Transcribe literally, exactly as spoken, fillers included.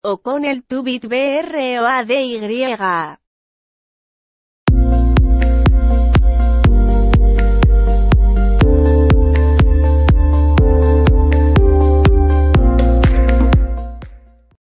o con el two bit B R O A D Y.